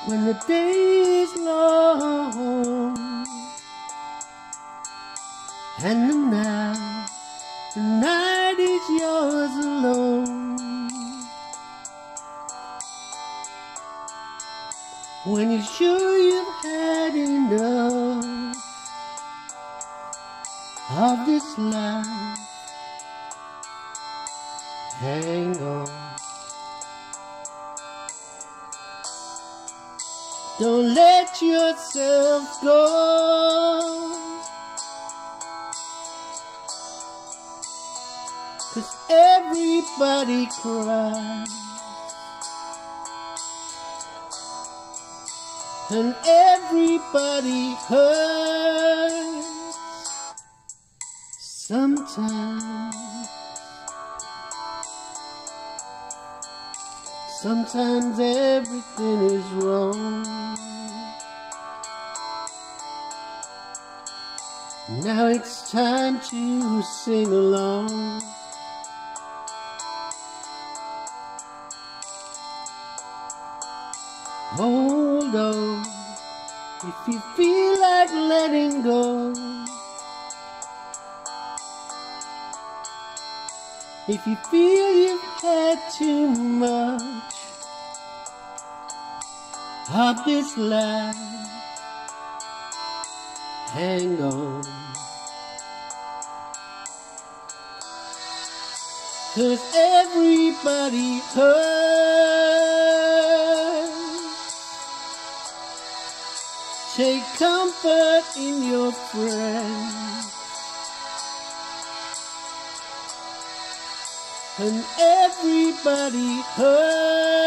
when the day is long and the night is yours alone. When you're sure you've had enough of this life, hang on. Don't let yourself go, 'cause everybody cries and everybody hurts sometimes. Sometimes everything is wrong. Now it's time to sing along. Hold on, if you feel like letting go. If you feel you've had too much of this life, hang on. 'Cause everybody hurts. Take comfort in your friends, and everybody hurts.